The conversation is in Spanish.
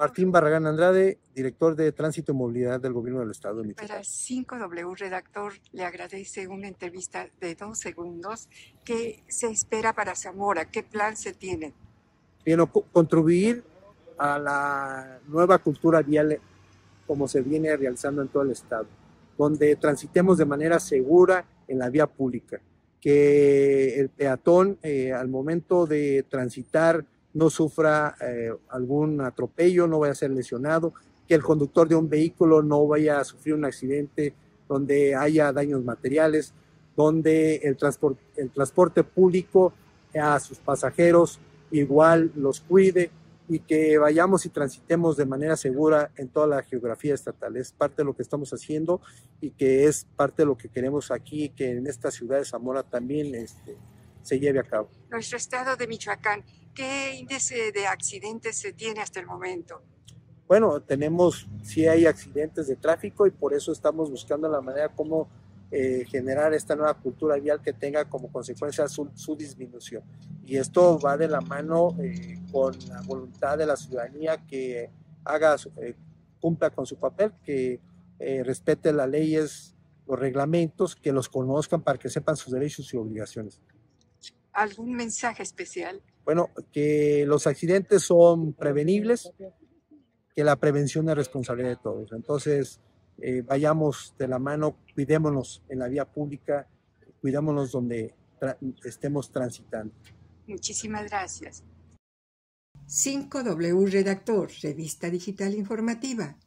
Martín Barragán Andrade, director de Tránsito y Movilidad del Gobierno del Estado de Michoacán. Para 5W Redactor le agradece una entrevista de 2 segundos. ¿Qué se espera para Zamora? ¿Qué plan se tiene? Bien, contribuir a la nueva cultura vial como se viene realizando en todo el Estado, donde transitemos de manera segura en la vía pública, que el peatón al momento de transitar no sufra algún atropello, no vaya a ser lesionado, que el conductor de un vehículo no vaya a sufrir un accidente donde haya daños materiales, donde el transporte público a sus pasajeros igual los cuide y que vayamos y transitemos de manera segura en toda la geografía estatal. Es parte de lo que estamos haciendo y que es parte de lo que queremos aquí, que en esta ciudad de Zamora también se lleve a cabo. Nuestro estado de Michoacán, ¿qué índice de accidentes se tiene hasta el momento? Bueno, sí hay accidentes de tráfico y por eso estamos buscando la manera como generar esta nueva cultura vial que tenga como consecuencia su disminución. Y esto va de la mano con la voluntad de la ciudadanía que cumpla con su papel, que respete las leyes, los reglamentos, que los conozcan para que sepan sus derechos y obligaciones. ¿Algún mensaje especial? Bueno, que los accidentes son prevenibles, que la prevención es responsabilidad de todos. Entonces, vayamos de la mano, cuidémonos en la vía pública, cuidémonos donde estemos transitando. Muchísimas gracias. 5W Redactor, revista digital informativa.